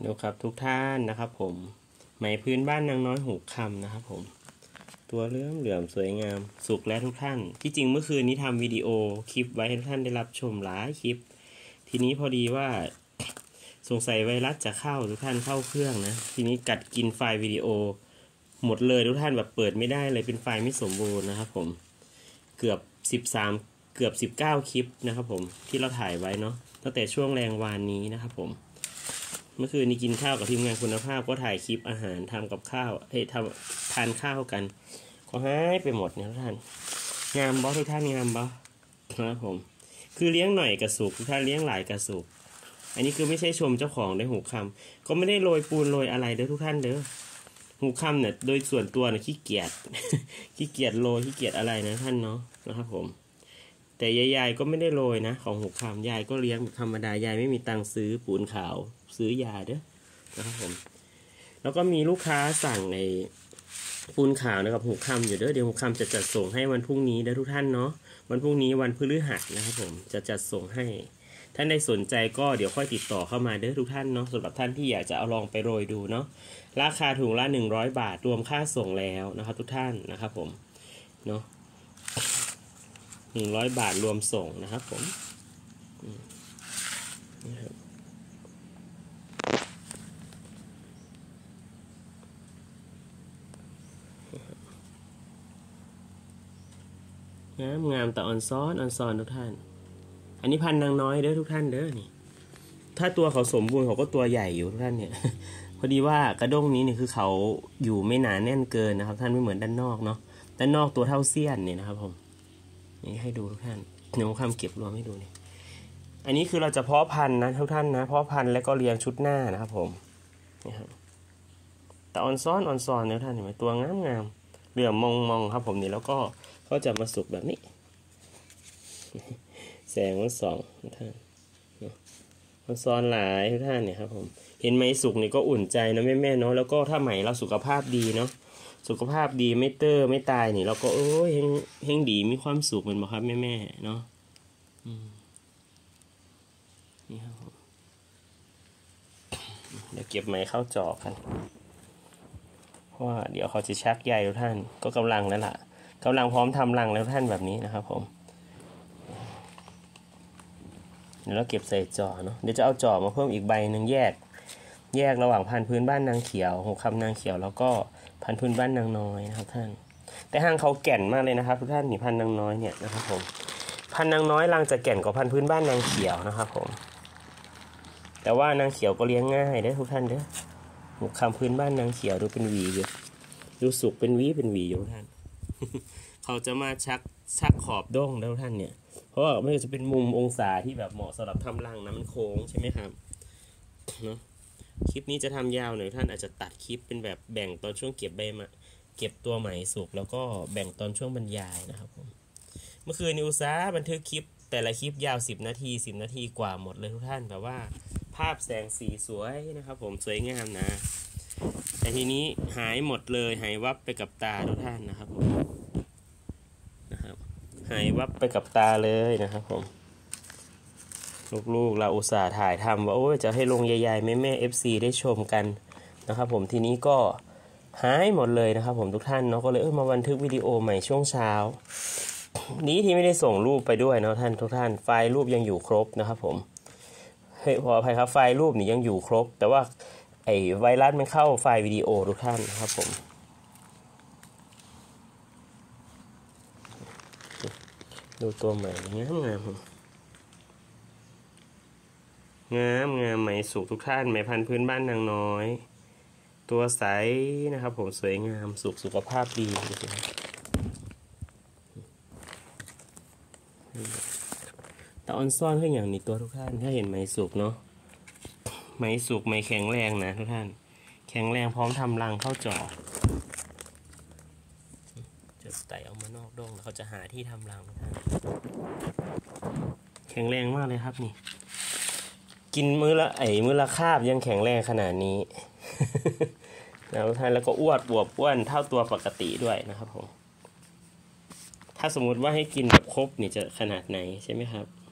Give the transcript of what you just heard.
ดูครับทุกท่านนะครับผมไหมพื้นบ้านนางน้อยหูคำนะครับผมตัวเหลื่อมสวยงามสุกแล้วทุกท่านที่จริงเมื่อคืนนี้ทำวิดีโอคลิปไว้ให้ทุกท่านได้รับชมหลายคลิปทีนี้พอดีว่าสงสัยไวรัสจะเข้าทุกท่านเข้าเครื่องนะทีนี้กัดกินไฟล์วิดีโอหมดเลยทุกท่านแบบเปิดไม่ได้เลยเป็นไฟล์ไม่สมบูรณ์นะครับผมเกือบ19คลิปนะครับผมที่เราถ่ายไว้เนาะตั้งแต่ช่วงแรงวานนี้นะครับผมเมื่อคืนนี้กินข้าวกับทีมงานคุณภาพก็ถ่ายคลิปอาหารทำกับข้าวทานข้าวกันก็หายไปหมดเนี่ยทุกท่านงามบอทุกท่านงามบอนะครับผมคือเลี้ยงหน่อยกระสุกทุกท่านเลี้ยงหลายกระสุกอันนี้คือไม่ใช่ชมเจ้าของได้หูคำก็ไม่ได้โรยปูนโรยอะไรเด้อทุกท่านเด้อหูคำเนี่ยโดยส่วนตัวเนี่ยขี้เกียจ ขี้เกียจโรยขี้เกียจอะไรนะท่านเนาะนะครับผมแต่ยายก็ไม่ได้โรยนะของหูคำยายก็เลี้ยงธรรมดายายไม่มีตังค์ซื้อปูนขาวซื้อยาเด้อนะครับผมแล้วก็มีลูกค้าสั่งในปูนขาวนะครับหูคำอยู่เด้อเดี๋ยวหูคำจะจัดส่งให้วันพรุ่งนี้เด้อทุกท่านเนาะวันพรุ่งนี้วันพฤหัสนะครับผมจะจัดส่งให้ท่านใดสนใจก็เดี๋ยวค่อยติดต่อเข้ามาเด้อทุกท่านเนาะสำหรับท่านที่อยากจะเอาลองไปโรยดูเนาะราคาถุงละ100 บาทรวมค่าส่งแล้วนะครับทุกท่านนะครับผมเนาะ100 บาทรวมส่งนะครับผมงามแต่อ่อนซ้อนทุกท่านอันนี้พันธุ์นางน้อยเด้อทุกท่านเด้อนี่ถ้าตัวเขาสมบูรณ์เขาก็ตัวใหญ่อยู่ทุกท่านเนี่ย พอดีว่ากระด้งนี้เนี่ยคือเขาอยู่ไม่หนาแน่นเกินนะครับท่านไม่เหมือนด้านนอกเนาะด้านนอกตัวเท่าเสี้ยนเนี่ยนะครับผมนี่ให้ดูทุกท่านเดี๋ยวผมทำเก็บรวมให้ดูนี่อันนี้คือเราจะเพาะพันธุ์นะทุกท่านนะเพาะพันธุ์แล้วก็เรียงชุดหน้านะครับผมนี่ครับแต่อ่อนซ้อนเนี่ยท่านเห็นไหมตัวงามเหลื่อมมองครับผมนี่แล้วก็จะมาสุกแบบนี้แสงมันส่องทุกท่านมันซ้อนหลายทุกท่านเนี่ยครับผมเห็นไหมสุกนี่ก็อุ่นใจนะแม่เนาะแล้วก็ถ้าไหมเราสุขภาพดีเนาะสุขภาพดีไม่ไม่ตายนี่เราก็เฮงดีมีความสุขเหมือนบ่ครับแม่เนาะนี่ครับผมเดี๋ยวเก็บไหมเข้าจอกันเพราะว่าเดี๋ยวเขาจะชักใยทุกท่านก็กำลังแล้วล่ะกำลังพร้อมทำรังแล้วท่านแบบนี้นะครับผมเดี๋ยวเราเก็บใส่จอเนาะเดี๋ยวจะเอาจอมาเพิ่มอีกใบหนึ่งแยกระหว่างพันธุ์พื้นบ้านนางเขียวหูคำนางเขียวแล้วก็พันธุ์พื้นบ้านนางน้อยนะครับท่านแต่ห้างเขาแก่นมากเลยนะครับทุกท่านนี่พันธุ์นางน้อยเนี่ยนะครับผมพันธุ์นางน้อยรังจะแก่นกว่าพันธุ์พื้นบ้านนางเขียวนะครับผมแต่ว่านางเขียวก็เลี้ยงง่ายเด้อทุกท่านเด้อหูคำพื้นบ้านนางเขียวดูเป็นหวีอยู่ดูสุกเป็นหวีอยู่ท่าน เขาจะมาชักขอบด้งแล้วท่านเนี่ยเพราะว่ามันจะเป็นมุมองศาที่แบบเหมาะสำหรับทำรังนะมันโค้งใช่ไหมครับเนาะคลิปนี้จะทำยาวหน่อยท่านอาจจะตัดคลิปเป็นแบบแบ่งตอนช่วงเก็บใบมาเก็บตัวไหมสุกแล้วก็แบ่งตอนช่วงบรรยายนะครับผมเมื่อคืนนิวซ่าบันทึกคลิปแต่ละคลิปยาว10 นาทีกว่าหมดเลยทุกท่านแบบว่าภาพแสงสีสวยนะครับผมสวยงามนะแต่ทีนี้หายหมดเลยหายวับไปกับตาทุกท่านนะครับผมหายวับไปกับตาเลยนะครับผมลูกๆเราอุตส่าห์ถ่ายทำว่าโอ้ยจะให้ลงใหญ่ๆแม่ FC ได้ชมกันนะครับผมทีนี้ก็หายหมดเลยนะครับผมทุกท่านเนาะก็เลยมาบันทึกวิดีโอใหม่ช่วงเช้านี้ที่ไม่ได้ส่งรูปไปด้วยเนาะท่านทุกท่านไฟล์รูปยังอยู่ครบนะครับผมขออภัยครับไฟล์รูปนี่ยังอยู่ครบแต่ว่าไอ้ไวรัสมันเข้าไฟล์วิดีโอทุกท่านนะครับผมดูตัวใหม่งามไหมสุกทุกท่านไหมพันธุ์พื้นบ้านนางน้อยตัวใสนะครับผมสวยงามสุขภาพดีแต่ออนซ่อนขึ้นอย่างนี้ตัวทุกท่านถ้าเห็นไหมสุกเนาะไหมสุกไหมแข็งแรงนะทุกท่านแข็งแรงพร้อมทำรังเข้าจอจะไต่ออกมานอกดงแล้วเขาจะหาที่ทำรังทุกท่านแข็งแรงมากเลยครับนี่กินมื้อละคาบยังแข็งแรงขนาดนี้นะทุกท่านแล้วก็อ้วนเท่าตัวปกติด้วยนะครับผมถ้าสมมุติว่าให้กินแบบครบนี่จะขนาดไหนใช่ไหมครับ